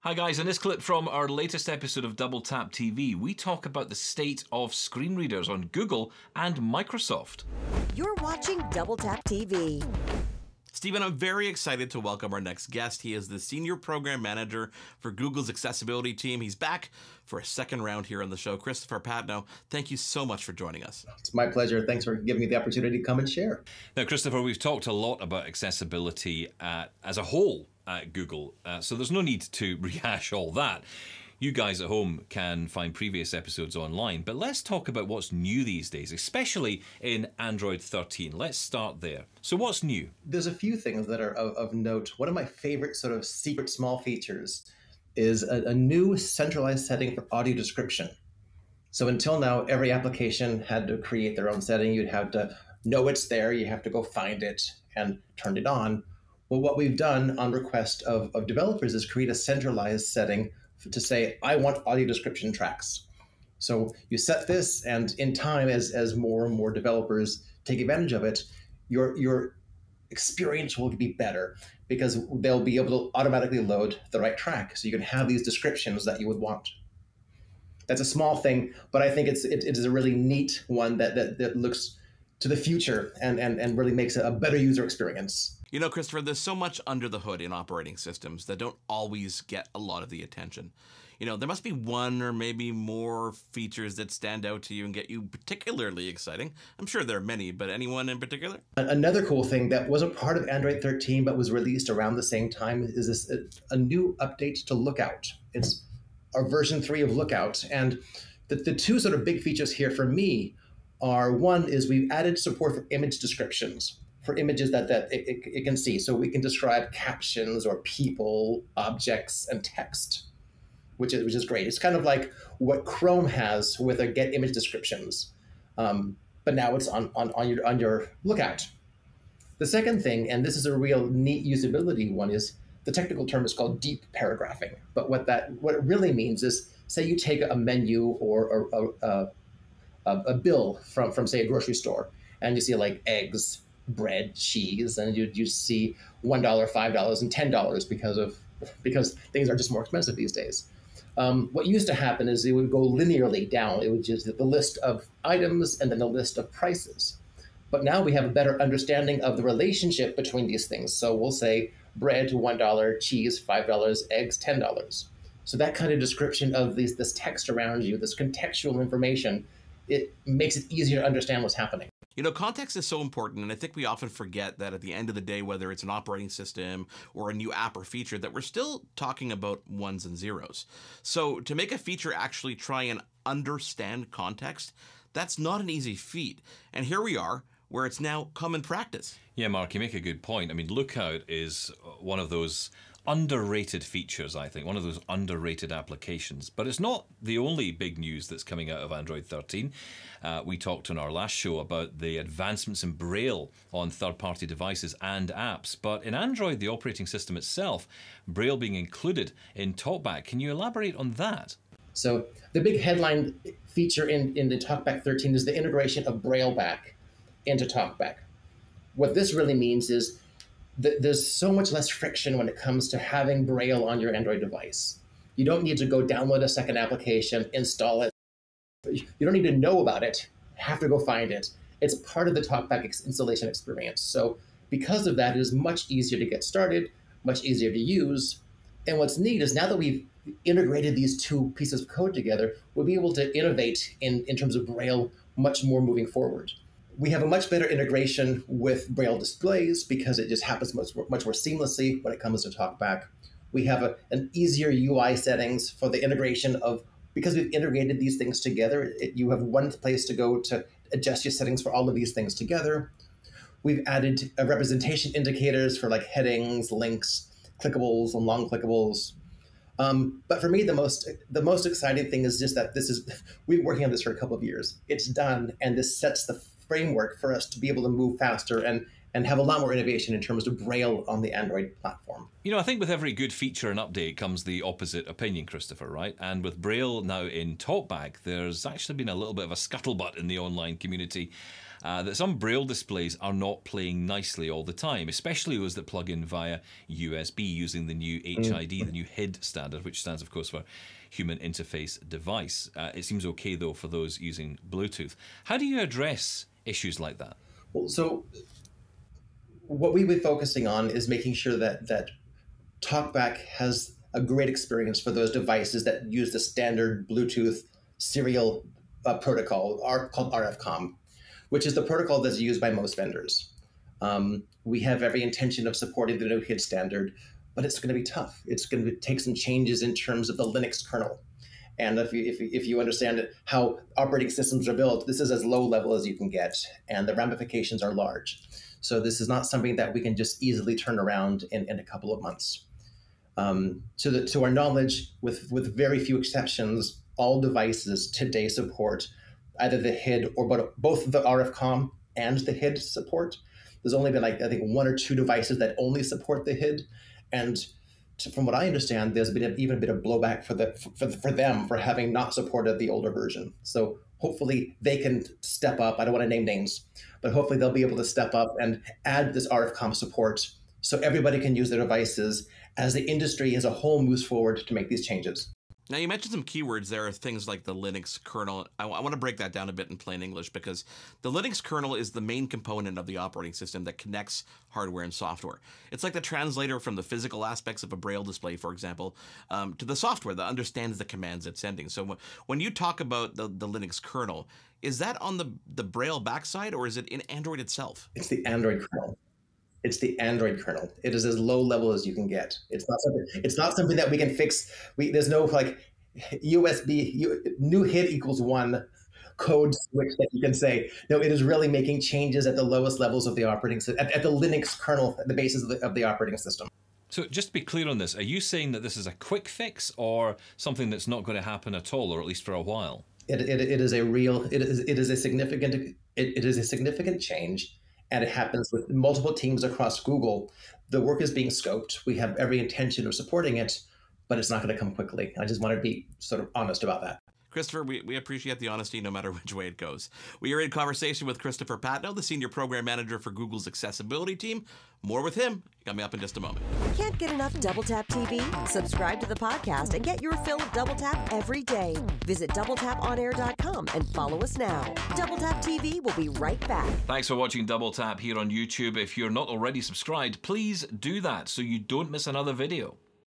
Hi guys, in this clip from our latest episode of Double Tap TV, we talk about the state of screen readers on Google and Microsoft. You're watching Double Tap TV. Stephen, I'm very excited to welcome our next guest. He is the Senior Program Manager for Google's accessibility team. He's back for a second round here on the show. Christopher Patnoe, thank you so much for joining us. It's my pleasure. Thanks for giving me the opportunity to come and share. Now, Christopher, we've talked a lot about accessibility as a whole at Google, so there's no need to rehash all that. You guys at home can find previous episodes online, but let's talk about what's new these days, especially in Android 13. Let's start there. So what's new? There's a few things that are of note. One of my favorite sort of secret small features is a new centralized setting for audio description. So until now, every application had to create their own setting. You'd have to know it's there. You have to go find it and turn it on. Well, what we've done on request of developers is create a centralized setting to say, I want audio description tracks. So you set this, and in time, as more and more developers take advantage of it, your experience will be better because they'll be able to automatically load the right track. So you can have these descriptions that you would want. That's a small thing, but I think it is a really neat one that looks to the future and really makes a better user experience. You know, Christopher, there's so much under the hood in operating systems that don't always get a lot of the attention. You know, there must be one or maybe more features that stand out to you and get you particularly exciting. I'm sure there are many, but anyone in particular? Another cool thing that wasn't part of Android 13 but was released around the same time is this a new update to Lookout. It's our version 3 of Lookout. And the two sort of big features here for me are, one is we've added support for image descriptions, for images that it can see. So we can describe captions or people, objects, and text, which is great. It's kind of like what Chrome has with their get image descriptions, but now it's on your Lookout. The second thing, and this is a real neat usability one, is the technical term is called deep paragraphing. But what it really means is, say you take a menu or a bill from say a grocery store, and you see like eggs, bread, cheese, and you see $1, $5, and $10 because things are just more expensive these days. What used to happen is it would go linearly down. It would just the list of items and then the list of prices. But now we have a better understanding of the relationship between these things. So we'll say bread $1, cheese $5, eggs $10. So that kind of description of this text around you, this contextual information, it makes it easier to understand what's happening. You know, context is so important, and I think we often forget that at the end of the day, whether it's an operating system or a new app or feature, that we're still talking about ones and zeros. So to make a feature actually try and understand context, that's not an easy feat. And here we are, where it's now common practice. Yeah, Mark, you make a good point. I mean, Lookout is one of those underrated features, I think, one of those underrated applications. But it's not the only big news that's coming out of Android 13. We talked on our last show about the advancements in Braille on third-party devices and apps. But in Android, the operating system itself, Braille being included in TalkBack. Can you elaborate on that? So the big headline feature in the TalkBack 13 is the integration of BrailleBack into TalkBack. What this really means is there's so much less friction when it comes to having Braille on your Android device. You don't need to go download a second application, install it. You don't need to know about it, have to go find it. It's part of the TalkBack installation experience. So because of that, it is much easier to get started, much easier to use. And what's neat is now that we've integrated these two pieces of code together, we'll be able to innovate in terms of Braille much more moving forward. We have a much better integration with Braille displays because it just happens much more seamlessly when it comes to TalkBack. We have an easier UI settings for the integration of, because we've integrated these things together, you have one place to go to adjust your settings for all of these things together. We've added representation indicators for like headings, links, clickables, and long clickables. But for me, the most exciting thing is just that we've been working on this for a couple of years. It's done, and this sets the framework for us to be able to move faster and have a lot more innovation in terms of Braille on the Android platform. You know, I think with every good feature and update comes the opposite opinion, Christopher, right? And with Braille now in TalkBack, there's actually been a little bit of a scuttlebutt in the online community that some Braille displays are not playing nicely all the time, especially those that plug in via USB using the new HID, the new HID standard, which stands, of course, for Human Interface Device. It seems okay, though, for those using Bluetooth. How do you address issues like that? Well, so what we've been focusing on is making sure that TalkBack has a great experience for those devices that use the standard Bluetooth serial protocol called RFCOM, which is the protocol that's used by most vendors. We have every intention of supporting the new HID standard, but it's going to be tough. It's going to take some changes in terms of the Linux kernel. And if you understand how operating systems are built, this is as low level as you can get, and the ramifications are large. So this is not something that we can just easily turn around in a couple of months. To our knowledge, with very few exceptions, all devices today support either the HID or both the RFCOM and the HID support. There's only been, I think, 1 or 2 devices that only support the HID. And from what I understand, there's been even a bit of blowback for them for having not supported the older version. So hopefully they can step up. I don't want to name names, but hopefully they'll be able to step up and add this RFCOM support so everybody can use their devices as the industry as a whole moves forward to make these changes. Now, you mentioned some keywords there, things like the Linux kernel. I want to break that down a bit in plain English, because the Linux kernel is the main component of the operating system that connects hardware and software. It's like the translator from the physical aspects of a Braille display, for example, to the software that understands the commands it's sending. So when you talk about the Linux kernel, is that on the Braille backside, or is it in Android itself? It's the Android kernel. It's the Android kernel. It is as low level as you can get. It's not something that we can fix. There's no like USB new HID equals 1 code switch that you can say. No, it is really making changes at the lowest levels of the operating system, at the Linux kernel, at the basis of the operating system. So just to be clear on this, are you saying that this is a quick fix or something that's not going to happen at all, or at least for a while? It is a significant change. And it happens with multiple teams across Google. The work is being scoped. We have every intention of supporting it, but it's not going to come quickly. I just want to be sort of honest about that. Christopher, we appreciate the honesty no matter which way it goes. We are in conversation with Christopher Patnoe, the Senior Program Manager for Google's accessibility team. More with him coming up in just a moment. Can't get enough Double Tap TV? Subscribe to the podcast and get your fill of Double Tap every day. Visit doubletaponair.com and follow us now. Double Tap TV will be right back. Thanks for watching Double Tap here on YouTube. If you're not already subscribed, please do that so you don't miss another video.